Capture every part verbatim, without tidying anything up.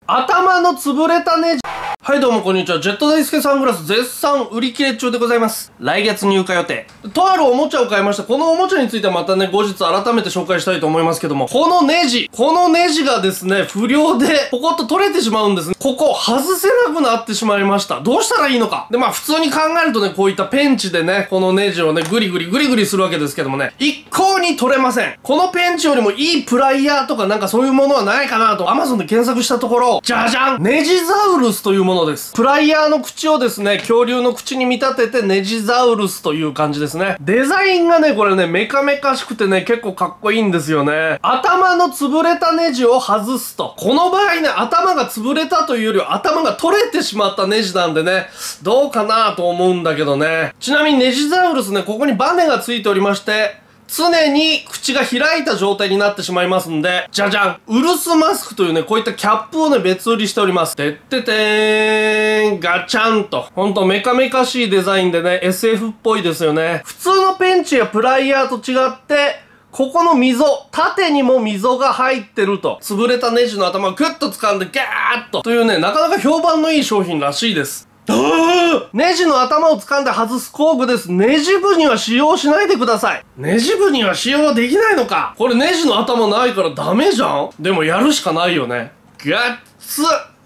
頭の潰れたネジ。はい、どうもこんにちは。ジェット大輔サングラス絶賛売り切れ中でございます。来月入荷予定。とあるおもちゃを買いました。このおもちゃについてはまたね、後日改めて紹介したいと思いますけども、このネジ、このネジがですね、不良でポコッと取れてしまうんですね。ここ、外せなくなってしまいました。どうしたらいいのか。で、まあ普通に考えるとね、こういったペンチでね、このネジをね、グリグリグリグリするわけですけどもね、一向に取れません。このペンチよりもいいプライヤーとかなんかそういうものはないかなと Amazon で検索したところ、じゃじゃん、ネジザウルスというものです。プライヤーの口をですね、恐竜の口に見立ててネジザウルスという感じですね。デザインがね、これね、メカメカしくてね、結構かっこいいんですよね。頭の潰れたネジを外すと。この場合ね、頭が潰れたというよりは頭が取れてしまったネジなんでね、どうかなと思うんだけどね。ちなみにネジザウルスね、ここにバネがついておりまして、常に口が開いた状態になってしまいますんで、じゃじゃん、ウルスマスクというね、こういったキャップをね、別売りしております。てっててーん、ガチャンと。ほんとメカメカしいデザインでね、エスエフ っぽいですよね。普通のペンチやプライヤーと違って、ここの溝、縦にも溝が入ってると。潰れたネジの頭をグッと掴んでガーッと。というね、なかなか評判のいい商品らしいです。ネジの頭を掴んで外す工具です。ネジ部には使用しないでください。ネジ部には使用できないのか。これネジの頭ないからダメじゃん。でもやるしかないよね。ガッツ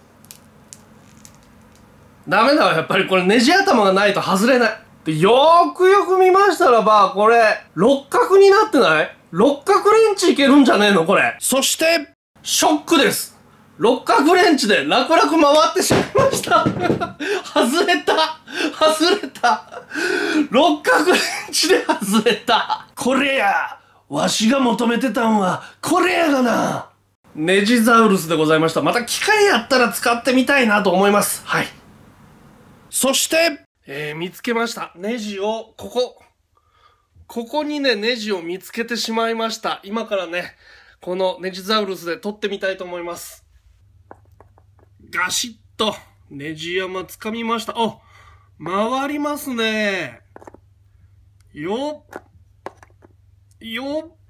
ダメだわ、やっぱりこれネジ頭がないと外れない。で、よーくよく見ましたらば、これ、六角になってない？六角レンチいけるんじゃねえのこれ。そして、ショックです。六角レンチで楽々回ってしまいました。外れた外れた六角レンチで外れた。これやわしが求めてたんは、これやがな。ネジザウルスでございました。また機会あったら使ってみたいなと思います。はい。そして、えー、見つけました。ネジを、ここ。ここにね、ネジを見つけてしまいました。今からね、このネジザウルスで取ってみたいと思います。ガシッと、ネジ山掴みました。あ、回りますね。よっ。よっ。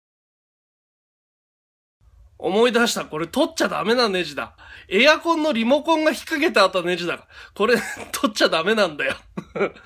思い出した。これ取っちゃダメなネジだ。エアコンのリモコンが引っ掛けてあったネジだ。これ取っちゃダメなんだよ。